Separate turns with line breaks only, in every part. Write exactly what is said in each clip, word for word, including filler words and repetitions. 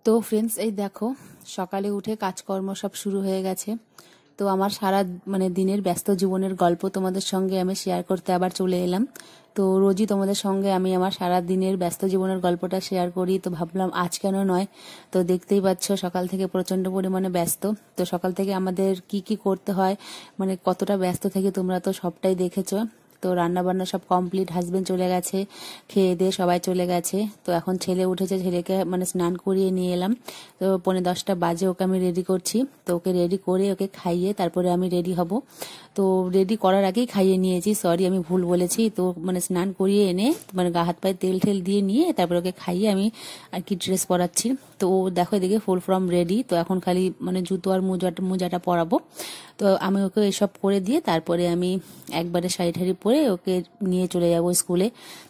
তো ফ্রেন্ডস, এই দেখো সকালে উঠে কাজকর্ম সব শুরু হয়ে গেছে। তো আমার সারা মানে দিনের ব্যস্ত জীবনের গল্প তোমাদের সঙ্গে আমি শেয়ার করতে আবার চলে এলাম। তো রোজই তোমাদের সঙ্গে আমি আমার সারা দিনের ব্যস্ত জীবনের গল্পটা শেয়ার করি, তো ভাবলাম আজ কেন নয়। তো দেখতেই পাচ্ছ সকাল থেকে প্রচন্ড পরিমাণে ব্যস্ত। তো সকাল থেকে আমাদের কি কি করতে হয়, মানে কতটা ব্যস্ত থাকি তোমরা তো সবটাই দেখেছো। তো রান্না বান্না সব কমপ্লিট, হাজবেন্ড চলে গেছে, খেয়ে দিয়ে সবাই চলে গেছে। তো এখন ছেলে উঠেছে, ছেলেকে মানে স্নান করিয়ে নিয়ে এলাম। তো পৌনে দশটা বাজে, ওকে আমি রেডি করছি। তো ওকে রেডি করে ওকে খাইয়ে তারপরে আমি রেডি হব। তো রেডি করার আগেই খাইয়ে নিয়েছি, সরি আমি ভুল বলেছি। তো মানে স্নান করিয়ে এনে মানে গা হাত পায়ে তেল ঠেল দিয়ে নিয়ে তারপরে ওকে খাইয়ে আমি আর কি ড্রেস পরাচ্ছি। তো ও দেখো এদিকে ফুল ফর্ম রেডি। তো এখন খালি মানে জুতো আর মোজাটা মোজাটা পরাবো। তো আমি ওকে এসব করে দিয়ে তারপরে আমি একবারে শাড়ি ঠাড়ি পরে ওকে নিয়ে চলে যাব স্কুলে।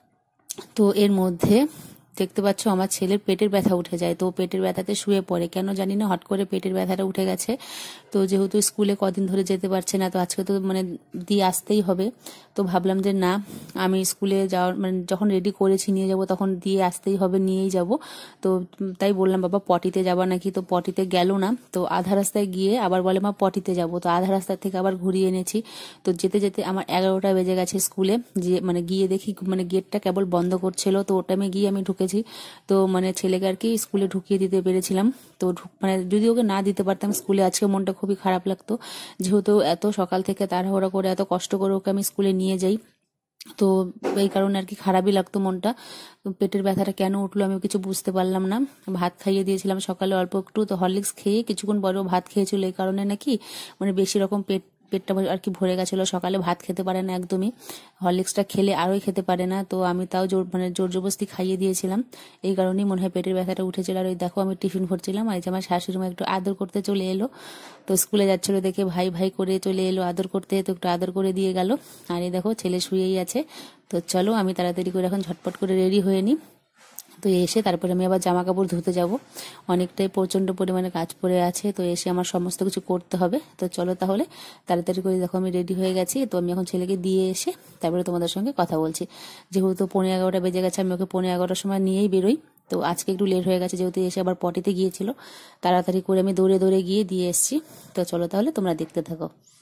তো এর মধ্যে দেখতে পাচ্ছ আমার ছেলের পেটের ব্যথা উঠে যায়। তো পেটের ব্যথাতে শুয়ে পড়ে, কেন জানি না হট করে পেটের ব্যথাটা উঠে গেছে। তো যেহেতু স্কুলে কদিন ধরে যেতে পারছে না, তো আজকে তো মানে দিয়ে আসতেই হবে। তো ভাবলাম যে না, আমি স্কুলে যাওয়ার মানে যখন রেডি করেছি নিয়ে যাব তখন দিয়ে আসতেই হবে, নিয়েই যাব। তো তাই বললাম বাবা পটিতে যাবা নাকি, তো পটিতে গেল না। তো আধা রাস্তায় গিয়ে আবার বলে মা পটিতে যাব। তো আধা রাস্তা থেকে আবার ঘুরিয়ে এনেছি। তো যেতে যেতে আমার এগারোটা বেজে গেছে স্কুলে। যে মানে গিয়ে দেখি মানে গেটটা কেবল বন্ধ করছিল, তো ওটা আমি গিয়ে আমি ঢুকেছি। তো মানে ছেলেকে আর কি স্কুলে ঢুকিয়ে দিতে পেরেছিলাম। তো মানে যদি ওকে না দিতে পারতাম স্কুলে, আজকে মনটা খুবই খারাপ লাগতো। যেহেতু এত সকাল থেকে তাড়াহুড়া করে এত কষ্ট করে ওকে আমি স্কুলে নিয়ে যাই, তো এই কারণে আর কি খারাপই লাগতো মনটা। পেটের ব্যথাটা কেন উঠলো আমি কিছু বুঝতে পারলাম না। ভাত খাইয়ে দিয়েছিলাম সকালে অল্প একটু, তো হরলিক্স খেয়ে কিছুক্ষণ পরেও ভাত খেয়েছিল। এই কারণে নাকি মানে বেশি রকম পেট পেটটা আর কি ভরে গেছিলো। সকালে ভাত খেতে পারে না একদমই, হরলিক্সটা খেলে আরোই খেতে পারে না। তো আমি তাও জোর মানে জোর জবরদস্তি খাইয়ে দিয়েছিলাম, এই কারণেই মনে হয় পেটের ব্যথাটা উঠেছিল। আর ওই দেখো আমি টিফিন ভরছিলাম, আর এই যে আমার শাশুড়ি মা একটু আদর করতে চলে এলো। তো স্কুলে যাচ্ছিল দেখে ভাই ভাই করে চলে এলো আদর করতে, তো একটু আদর করে দিয়ে গেল। আর এই দেখো ছেলে শুয়েই আছে। তো চলো আমি তাড়াতাড়ি করে এখন ঝটপট করে রেডি হয়ে নিই। তো এসে তারপরে আমি আবার জামা কাপড় ধুতে যাব, অনেকটাই প্রচন্ড পরিমাণে কাজ পড়ে আছে। তো এসে আমার সমস্ত কিছু করতে হবে। তো চলো তাহলে তাড়াতাড়ি করে দেখো আমি রেডি হয়ে গেছি। তো আমি এখন ছেলেকে দিয়ে এসে তারপরে তোমাদের সঙ্গে কথা বলছি। যেহেতু পৌনে এগারোটা বেজে গেছে, আমি ওকে পৌনে এগারোটার সময় নিয়েই বেরোই। তো আজকে একটু লেট হয়ে গেছে, যেহেতু এসে আবার পটিতে গিয়েছিল। তাড়াতাড়ি করে আমি দৌড়ে দৌড়ে গিয়ে দিয়ে এসেছি। তো চলো তাহলে তোমরা দেখতে থাকো।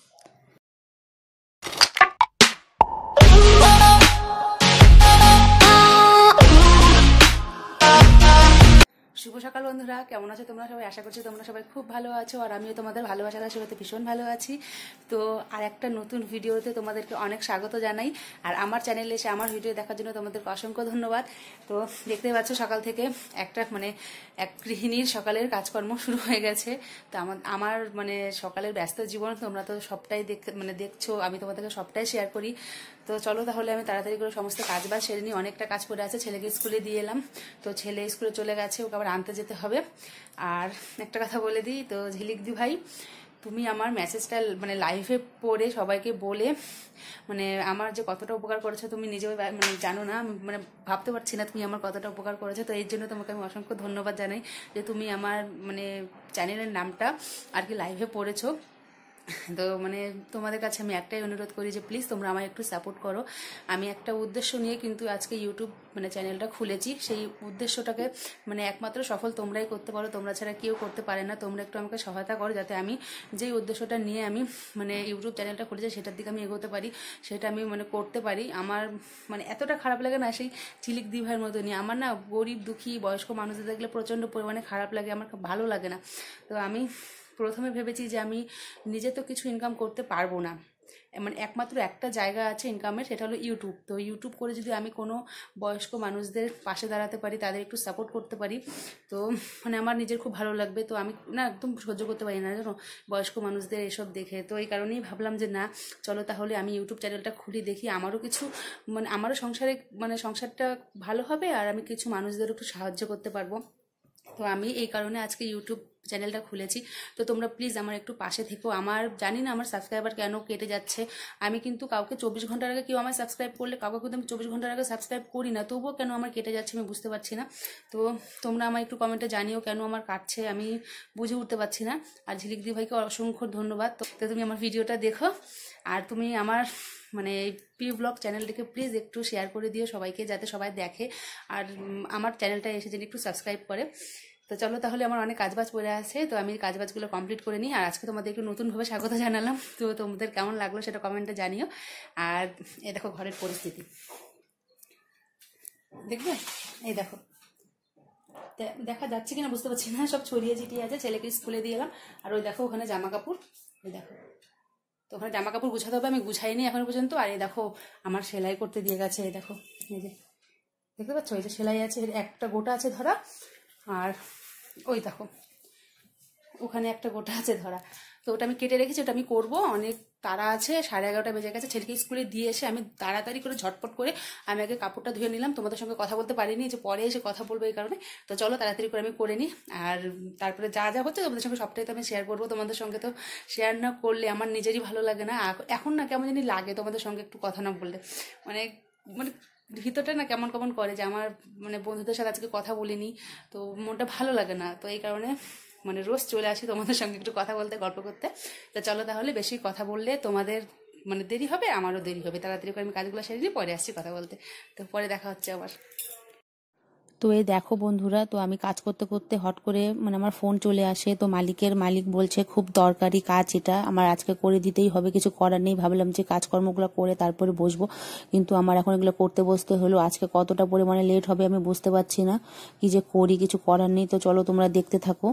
শুভ সকাল বন্ধুরা, কেমন আছো তোমরা সবাই? আশা করছি তোমরা সবাই খুব ভালো আছো, আর আমিও তোমাদের ভালোবাসার আশীর্বাদে ভীষণ ভালো আছি। তো আর একটা নতুন ভিডিওতে তোমাদেরকে অনেক স্বাগত জানাই। আর আমার চ্যানেলে এসে আমার ভিডিও দেখার জন্য তোমাদেরকে অসংখ্য ধন্যবাদ। তো দেখতেই পাচ্ছ সকাল থেকে একটা মানে এক গৃহিণীর সকালের কাজকর্ম শুরু হয়ে গেছে। তো আমার আমার মানে সকালের ব্যস্ত জীবন তোমরা তো সবটাই দেখ মানে দেখছো, আমি তোমাদেরকে সবটাই শেয়ার করি। তো চলো তাহলে আমি তাড়াতাড়ি করে সমস্ত কাজ বাজ সেরে নিই, অনেকটা কাজ পড়ে আছে। ছেলেকে স্কুলে দিয়ে এলাম, তো ছেলে স্কুলে চলে গেছে, ওকে আবার আনতে যেতে হবে। আর একটা কথা বলে দিই, তো ঝিলিক দি ভাই, তুমি আমার মেসেজটা মানে লাইভে পড়ে সবাইকে বলে মানে আমার যে কতটা উপকার করেছো তুমি নিজেও মানে জানো না, মানে ভাবতে পারছি না তুমি আমার কতটা উপকার করেছো। তো এর জন্য তোমাকে আমি অসংখ্য ধন্যবাদ জানাই যে তুমি আমার মানে চ্যানেলের নামটা আর কি লাইভে পড়েছো। তো মানে তোমাদের কাছে আমি একটাই অনুরোধ করি যে প্লিজ তোমরা আমায় একটু সাপোর্ট করো। আমি একটা উদ্দেশ্য নিয়ে কিন্তু আজকে ইউটিউব মানে চ্যানেলটা খুলেছি, সেই উদ্দেশ্যটাকে মানে একমাত্র সফল তোমরাই করতে পারো, তোমরা ছাড়া কেউ করতে পারে না। তোমরা একটু আমাকে সহায়তা করো যাতে আমি যেই উদ্দেশ্যটা নিয়ে আমি মানে ইউটিউব চ্যানেলটা খুলেছি সেটার দিকে আমি এগোতে পারি, সেটা আমি মানে করতে পারি। আমার মানে এতটা খারাপ লাগে না সেই ঝিলিক দি ভাইয়ের মতনই, আমার না গরিব দুঃখী বয়স্ক মানুষদের দেখলে প্রচণ্ড পরিমাণে খারাপ লাগে, আমার ভালো লাগে না। তো আমি প্রথমে ভেবেছি যে আমি নিজে তো কিছু ইনকাম করতে পারবো না, মানে একমাত্র একটা জায়গা আছে ইনকামের, সেটা হলো ইউটিউব। তো ইউটিউব করে যদি আমি কোনো বয়স্ক মানুষদের পাশে দাঁড়াতে পারি, তাদের একটু সাপোর্ট করতে পারি, তো মানে আমার নিজের খুব ভালো লাগবে। তো আমি না একদম সহ্য করতে পারি না জানো বয়স্ক মানুষদের এসব দেখে। তো এই কারণেই ভাবলাম যে না চলো তাহলে আমি ইউটিউব চ্যানেলটা খুলি, দেখি আমারও কিছু মানে আমারও সংসারে মানে সংসারটা ভালো হবে, আর আমি কিছু মানুষদের একটু সাহায্য করতে পারবো। তো আমি এই কারণে আজকে ইউটিউব চ্যানেলটা খুলেছি। তো তোমরা প্লিজ আমার একটু পাশে থেকো। আমার জানি না আমার সাবস্ক্রাইবার কেন কেটে যাচ্ছে, আমি কিন্তু কাউকে চব্বিশ ঘন্টার আগে কেউ আমার সাবস্ক্রাইব করলে কাউকে কিন্তু আমি চব্বিশ ঘন্টার আগে সাবস্ক্রাইব করি না, তবুও কেন আমার কেটে যাচ্ছে আমি বুঝতে পারছি না। তো তোমরা আমার একটু কমেন্টে জানিও কেন আমার কাটছে, আমি বুঝে উঠতে পারছি না। আর ঝিলিক দি ভাইকে অসংখ্য ধন্যবাদ। তো তুমি আমার ভিডিওটা দেখো, আর তুমি আমার মানে পি ব্লগ চ্যানেলটিকে প্লিজ একটু শেয়ার করে দিও সবাইকে, যাতে সবাই দেখে আর আমার চ্যানেলটা এসে যেন একটু সাবস্ক্রাইব করে। তো চলো তাহলে আমার অনেক কাজবাজ পড়ে আছে, তো আমি কাজবাজগুলো কমপ্লিট করে নিই। আর আজকে তোমাদের একটু নতুনভাবে স্বাগত জানালাম, তো তোমাদের কেমন লাগলো সেটা কমেন্টে জানিও। আর এই দেখো ঘরের পরিস্থিতি দেখবে, এই দেখো দেখা যাচ্ছে কিনা বুঝতে পারছি না, সব ছড়িয়ে ছিটিয়ে আছে। ছেলেকে স্কুলে দিয়ে এলাম, আর ওই দেখো ওখানে জামা কাপড়, ওই দেখো তো ওখানে জামা কাপড় গুছাতে হবে, আমি গুছাইনি এখনো পর্যন্ত। আর এই দেখো আমার সেলাই করতে দিয়ে গেছে, এই দেখো এই যে দেখতে পাচ্ছ, এই যে সেলাই আছে, একটা গোটা আছে ধরা, আর ওই দেখো ওখানে একটা গোটা আছে ধরা। তো ওটা আমি কেটে রেখেছি, ওটা আমি করবো, অনেক তাড়া আছে, সাড়ে এগারোটা বেজে গেছে। ছেলেকে স্কুলে দিয়ে এসে আমি তাড়াতাড়ি করে ঝটপট করে আমি আগে কাপড়টা ধুয়ে নিলাম। তোমাদের সঙ্গে কথা বলতে পারিনি, যে পরে এসে কথা বলবো এই কারণে। তো চলো তাড়াতাড়ি করে আমি করে নিই, আর তারপরে যা যা হচ্ছে তোমাদের সঙ্গে সবটাই তো আমি শেয়ার করবো। তোমাদের সঙ্গে তো শেয়ার না করলে আমার নিজেরই ভালো লাগে না, এখন না কেমন জানি লাগে তোমাদের সঙ্গে একটু কথা না বললে, মানে মানে ভিতরটা না কেমন কেমন করে, যে আমার মানে বন্ধুদের সাথে আজকে কথা বলিনি, তো মনটা ভালো লাগে না। তো এই কারণে মানে রোজ চলে আসি তোমাদের সঙ্গে একটু কথা বলতে, গল্প করতে। তো চলো তাহলে, বেশি কথা বললে তোমাদের মানে দেরি হবে, আমারও দেরি হবে। তাড়াতাড়ি করে আমি কাজগুলো সেরে নিই, পরে আসছি কথা বলতে। তো পরে দেখা হচ্ছে আবার। তো এই দেখো বন্ধুরা, তো আমি কাজ করতে করতে হট করে মানে আমার ফোন চলে আসে। তো মালিকের মালিক বলছে খুব দরকারি কাজ, এটা আমার আজকে করে দিতেই হবে, কিছু করার নেই। ভাবলাম যে কাজকর্মগুলো করে তারপরে বসবো, কিন্তু আমার এখন এগুলো করতে বসতে হলো। আজকে কতটা পরিমাণে লেট হবে আমি বুঝতে পারছি না, কি যে করি, কিছু করার নেই। তো চলো তোমরা দেখতে থাকো।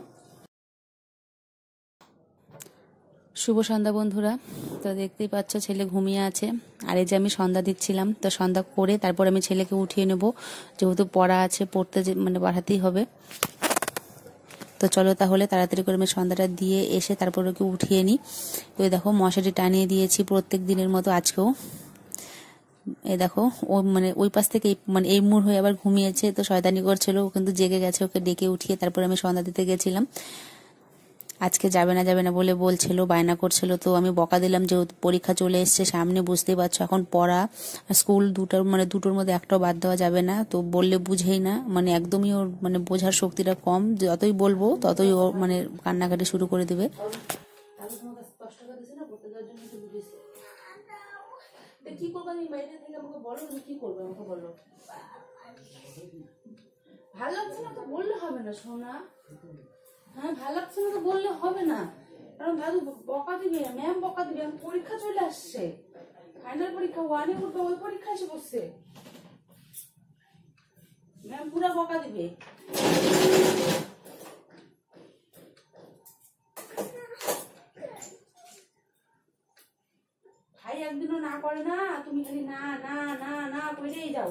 শুভ সন্ধ্যা বন্ধুরা, তো দেখতেই পাচ্ছ ছেলে ঘুমিয়ে আছে, আর এই যে আমি সন্ধ্যা দিচ্ছিলাম। তো সন্ধ্যা করে তারপর আমি ছেলেকে উঠিয়ে নেব, যেহেতু পড়া আছে, পড়তে মানে পাঠাতেই হবে। তো চলো তাহলে তাড়াতাড়ি করে আমি সন্ধ্যাটা দিয়ে এসে তারপর ওকে উঠিয়ে নিই। তো এই দেখো মশারি টানিয়ে দিয়েছি প্রত্যেক দিনের মতো আজকেও। এই দেখো ও মানে ওই পাশ থেকে মানে এই মুড় হয়ে আবার ঘুমিয়েছে, তো শয়তানি করছিল, ও কিন্তু জেগে গেছে। ওকে ডেকে উঠিয়ে তারপর আমি সন্ধ্যা দিতে গেছিলাম। আজকে যাবে না যাবে না বলে বলছিল, বায়না করছিল। তো আমি বকা দিলাম, যে পরীক্ষা চলে এসছে সামনে, বুঝতেই পারছো এখন পড়া, স্কুল দুটোর মানে দুটোর মধ্যে একটাও বাদ দেওয়া যাবে না। তো বললে বুঝেই না, মানে একদমই ওর মানে বোঝার শক্তিটা কম, যতই বলবো ততই ও মানে কান্নাকাটি শুরু করে দেবে। কি করবো আমি বাইরে থেকে, আমাকে বলো তুমি কি করবে, আমাকে বলো। ভালো লাগছে না তো বললে হবে না সোনা, হ্যাঁ ভালো লাগছে না তো বললে হবে না, কারণ দাদু বকা দিবে, ম্যাম বকা দিবে। আমি পরীক্ষা চলে আসছে, ফাইনাল পরীক্ষা, ওয়ানে উঠবে, ওই পরীক্ষা এসে বসছে, ম্যাম পুরা বকা দিবে। ভাই একদিনও না করে না, তুমি খালি না না না না করেই যাও।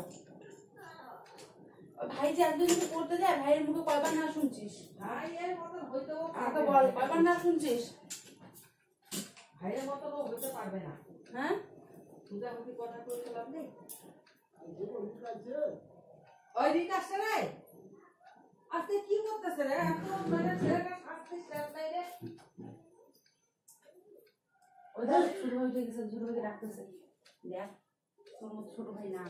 ভাই যে একদিন পড়তে যায়, ভাইয়ের মুখে কয়বার না শুনছিস? ভাইয়ের মতো হইতে আমাকে বল, কয়বার না শুনছিস? ভাইয়ের মতো হইতে পারবে না। হ্যাঁ তুই আমাকে কথা বলতে পারবি? ওই রিক আসছে রে, আজকে কি করতেছে রে? এত মানে ছেলেটা শাস্তি শেষ নাই রে। ওই দেখ ছোট ভাই উঠে গেছে, ছোট ভাইকে ডাকতেছে, দেখ তোর মতো ছোট ভাই না।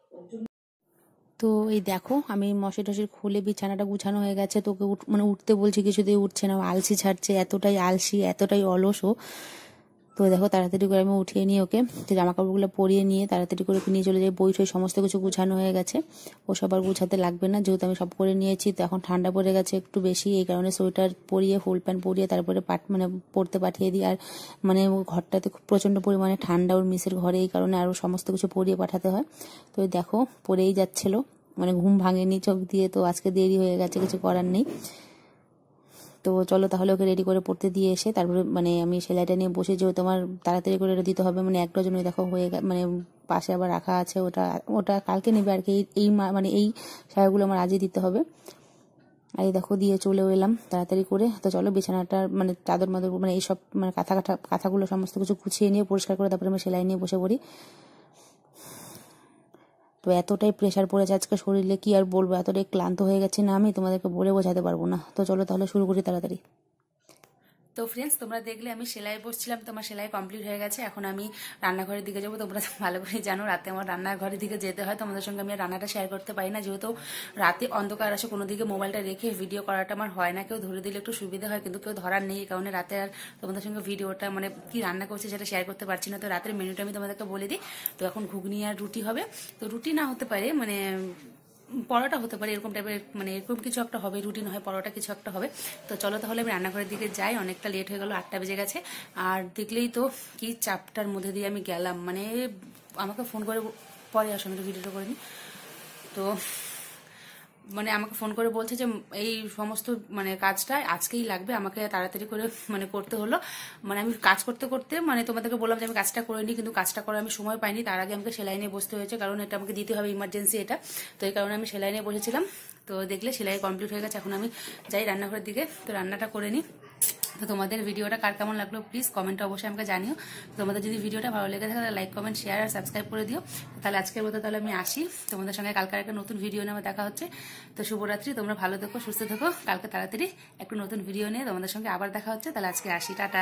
তো এই দেখো আমি মশারি টশারি খুলে বিছানাটা গুছানো হয়ে গেছে। তোকে মানে উঠতে বলছি, কিছুতেই উঠছে না, আলসি ছাড়ছে, এতটাই আলসি এতটাই অলস ও। তো দেখো তাড়াতাড়ি করে আমি উঠিয়ে নিয়ে ওকে জামা কাপড়গুলো পরিয়ে নিয়ে তাড়াতাড়ি করে নিয়ে চলে যাই। বই টই সমস্ত কিছু গুছানো হয়ে গেছে, ও সবার গুছাতে লাগবে না, যেহেতু আমি সব করে নিয়েছি। তো এখন ঠান্ডা পড়ে গেছে একটু বেশি, এই কারণে সোয়েটার পরিয়ে ফুল প্যান্ট পরিয়ে তারপরে পাট মানে পরতে পাঠিয়ে দিই। আর মানে ঘরটাতে খুব প্রচণ্ড পরিমাণে ঠান্ডা ওর মিসের ঘরে, এই কারণে আরও সমস্ত কিছু পরিয়ে পাঠাতে হয়। তো দেখো পরেই যাচ্ছিলো, মানে ঘুম ভাঙেনি চোখ দিয়ে। তো আজকে দেরি হয়ে গেছে, কিছু করার নেই। তো চলো তাহলে ওকে রেডি করে পড়তে দিয়ে এসে তারপরে মানে আমি সেলাইটা নিয়ে বসে, যেহেতু আমার তাড়াতাড়ি করে এটা দিতে হবে, মানে এক ডজন দেখো হয়ে মানে পাশে আবার রাখা আছে, ওটা ওটা কালকে নেবে আর কি। এই মানে এই শাড়িগুলো আমার আজই দিতে হবে। আর এই দেখো দিয়ে চলেও এলাম তাড়াতাড়ি করে। তো চলো বিছানাটার মানে চাদর মাদর মানে এইসব মানে কাঁথা কাঁথা কাঁথাগুলো সমস্ত কিছু গুছিয়ে নিয়ে পরিষ্কার করে তারপরে আমি সেলাই নিয়ে বসে পড়ি। তো এতটাই প্রেশার পড়েছে আজকে শরীরে, কি আর বলবো, এতটাই ক্লান্ত হয়ে গেছে না, আমি তোমাদেরকে বলে বোঝাতে পারবো না। তো চলো তাহলে শুরু করি তাড়াতাড়ি। তো ফ্রেন্ডস তোমরা দেখলে আমি সেলাই বসছিলাম, তোমার সেলাই কমপ্লিট হয়ে গেছে। এখন আমি রান্নাঘরের দিকে যাবো। তোমরা ভালো করে জানো রাতে আমার রান্নাঘরের দিকে যেতে হয়, তোমাদের সঙ্গে আমি রান্নাটা শেয়ার করতে পারি না, যেহেতু রাতে অন্ধকার আসে, কোনো দিকে মোবাইলটা রেখে ভিডিও করাটা আমার হয় না। কেউ ধরে দিলে একটু সুবিধা হয়, কিন্তু কেউ ধরার নেই, এই কারণে রাতে আর তোমাদের সঙ্গে ভিডিওটা মানে কি রান্না করছি সেটা শেয়ার করতে পারছি না। তো রাতের মেনুটা আমি তোমাদেরকে বলে দিই। তো এখন ঘুগনি আর রুটি হবে। তো রুটি না হতে পারে মানে পরোটা হতে পারে, এরকম টাইপের মানে এরকম কিছু একটা হবে, রুটি নয় পরোটা কিছু একটা হবে। তো চলো তাহলে আমি রান্নাঘরের দিকে যাই, অনেকটা লেট হয়ে গেল, আটটা বেজে গেছে। আর দেখলেই তো কি চাপটার মধ্যে দিয়ে আমি গেলাম, মানে আমাকে ফোন করে পরে আসো, আমি তো ভিডিওটা করিনি। তো মানে আমাকে ফোন করে বলছে যে এই সমস্ত মানে কাজটা আজকেই লাগবে, আমাকে তাড়াতাড়ি করে মানে করতে হলো। মানে আমি কাজ করতে করতে মানে তোমাদেরকে বললাম যে আমি কাজটা করে নিই, কিন্তু কাজটা করার আমি সময় পাইনি, তার আগে আমাকে সেলাই নিয়ে বসতে হয়েছে, কারণ এটা আমাকে দিতে হবে ইমার্জেন্সি এটা। তো এই কারণে আমি সেলাই নিয়ে বসেছিলাম। তো দেখলে সেলাই কমপ্লিট হয়ে গেছে, এখন আমি যাই রান্নাঘরের দিকে, তো রান্নাটা করে নিই। তো তোমাদের ভিডিওটা কার কেমন লাগলো প্লিজ কমেন্টে অবশ্যই আমাকে জানিও। তোমাদের যদি ভিডিওটা ভালো লেগে থাকে তাহলে লাইক কমেন্ট শেয়ার আর সাবস্ক্রাইব করে দিও। তাহলে আজকের মতো তাহলে আমি আসি, তোমাদের সঙ্গে কালকার একটা নতুন ভিডিও নিয়ে আমার দেখা হচ্ছে। তো শুভরাত্রি, তোমরা ভালো থেকো, সুস্থ থেকো, কালকে তাড়াতাড়ি একটু নতুন ভিডিও নিয়ে তোমাদের সঙ্গে আবার দেখা হচ্ছে। তাহলে আজকে আসি, টাটা।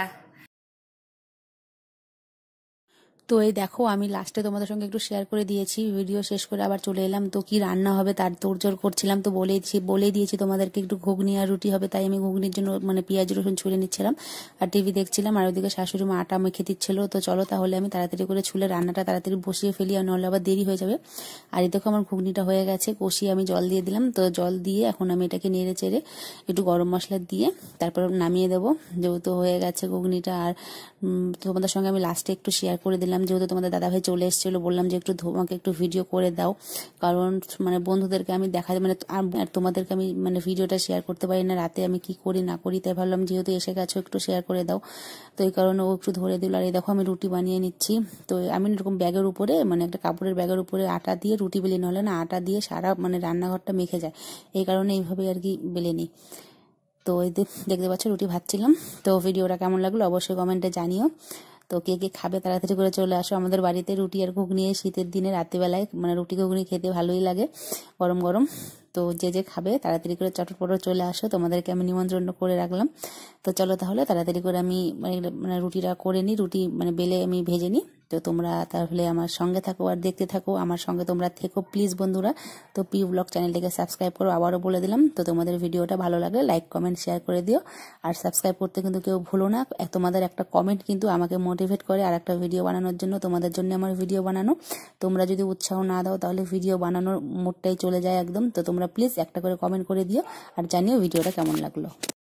তো এই দেখো আমি লাস্টে তোমাদের সঙ্গে একটু শেয়ার করে দিয়েছি, ভিডিও শেষ করে আবার চলে এলাম। তো কি রান্না হবে তার তোড়জোড় করছিলাম, তো বলেছি বলে দিয়েছি তোমাদেরকে একটু ঘুগনি আর রুটি হবে, তাই আমি ঘুগনির জন্য মানে পেঁয়াজ রসুন ছুলে নিচ্ছিলাম আর টিভি দেখছিলাম। আর ওইদিকে শাশুড়ি মা আটা মেখে দিচ্ছিল। তো চলো তাহলে আমি তাড়াতাড়ি করে ছুলে রান্নাটা তাড়াতাড়ি বসিয়ে ফেলি, আর নাহলে আবার দেরি হয়ে যাবে। আর এই দেখো আমার ঘুগনিটা হয়ে গেছে, কষিয়ে আমি জল দিয়ে দিলাম। তো জল দিয়ে এখন আমি এটাকে নেড়ে চেড়ে একটু গরম মশলা দিয়ে তারপর নামিয়ে দেবো, যেহেতু হয়ে গেছে ঘুগনিটা। আর তোমাদের সঙ্গে আমি লাস্টে একটু শেয়ার করে দিলাম, যেহেতু তোমাদের দাদাভাই চলে এসেছিলো, বললাম যে একটু তোমাকে একটু ভিডিও করে দাও, কারণ মানে বন্ধুদেরকে আমি দেখা মানে আর তোমাদেরকে আমি মানে ভিডিওটা শেয়ার করতে পারি না রাতে আমি কি করি না করি, তাই ভাবলাম যেহেতু এসে গেছো একটু শেয়ার করে দাও। তো এই কারণে ও একটু ধরে দিল। আর এই দেখো আমি রুটি বানিয়ে নিচ্ছি। তো আমি এরকম ব্যাগের উপরে মানে একটা কাপড়ের ব্যাগের উপরে আটা দিয়ে রুটি বেলে নহলে না আটা দিয়ে সারা মানে রান্নাঘরটা মেখে যায়, এই কারণে এইভাবে আর কি বেলে নিই। তো এই দেখতে পাচ্ছ রুটি ভাজছিলাম। তো ভিডিওটা কেমন লাগলো অবশ্যই কমেন্টে জানিও। তো কে কে খাবে তাড়াতাড়ি করে চলে আসো আমাদের বাড়িতে। রুটি আর ঘুগনি শীতের দিনে রাত্রিবেলায় মানে রুটি ঘুগনি খেতে ভালোই লাগে গরম গরম। তো যে যে খাবে তাড়াতাড়ি করে চটপট চলে আসো, তোমাদেরকে আমি নিমন্ত্রণ করে রাখলাম। তো চলো তাহলে তাড়াতাড়ি করে আমি মানে রুটিটা করে নিই, রুটি মানে বেলে আমি ভেজে নিই। তো তোমরা তাহলে আমার সঙ্গে থাকো আর দেখতে থাকো, আমার সঙ্গে তোমরা থেকো প্লিজ বন্ধুরা। তো পি ব্লগ চ্যানেলটিকে সাবস্ক্রাইব করো, আবারও বলে দিলাম। তো তোমাদের ভিডিওটা ভালো লাগলে লাইক কমেন্ট শেয়ার করে দিও, আর সাবস্ক্রাইব করতে কিন্তু কেউ ভুলো না। তোমাদের একটা কমেন্ট কিন্তু আমাকে মোটিভেট করে আর একটা ভিডিও বানানোর জন্য, তোমাদের জন্য আমার ভিডিও বানানো। তোমরা যদি উৎসাহ না দাও তাহলে ভিডিও বানানোর মুডটাই চলে যায় একদম। তো তোমরা প্লিজ একটা করে কমেন্ট করে দিও আর জানিও ভিডিওটা কেমন লাগলো।